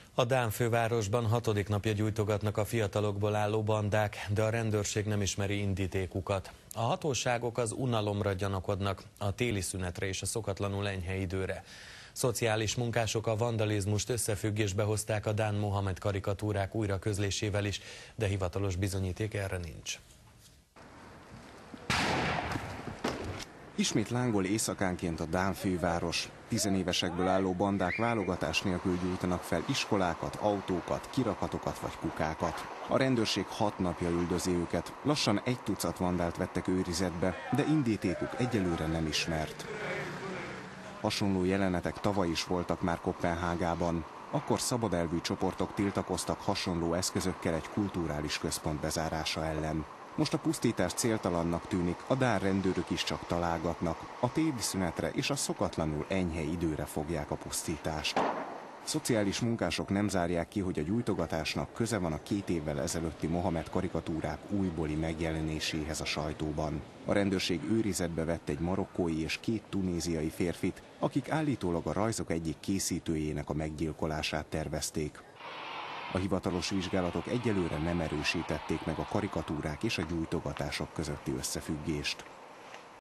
A dán fővárosban 6. napja gyújtogatnak a fiatalokból álló bandák, de a rendőrség nem ismeri indítékukat. A hatóságok az unalomra gyanakodnak, a téli szünetre és a szokatlanul enyhe időre. Szociális munkások a vandalizmust összefüggésbe hozták a dán Mohamed karikatúrák újra közlésével is, de hivatalos bizonyíték erre nincs. Ismét lángol éjszakánként a dán főváros. Tizenévesekből álló bandák válogatás nélkül gyújtanak fel iskolákat, autókat, kirakatokat vagy kukákat. A rendőrség 6 napja üldözi őket. Lassan 1 tucat vandált vettek őrizetbe, de indítékuk egyelőre nem ismert. Hasonló jelenetek tavaly is voltak már Koppenhágában. Akkor szabadelvű csoportok tiltakoztak hasonló eszközökkel egy kulturális központ bezárása ellen. Most a pusztítás céltalannak tűnik, a dán rendőrök is csak találgatnak. A téli szünetre és a szokatlanul enyhe időre fogják a pusztítást. Szociális munkások nem zárják ki, hogy a gyújtogatásnak köze van a 2 évvel ezelőtti Mohamed karikatúrák újbóli megjelenéséhez a sajtóban. A rendőrség őrizetbe vett egy marokkói és 2 tunéziai férfit, akik állítólag a rajzok egyik készítőjének a meggyilkolását tervezték. A hivatalos vizsgálatok egyelőre nem erősítették meg a karikatúrák és a gyújtogatások közötti összefüggést.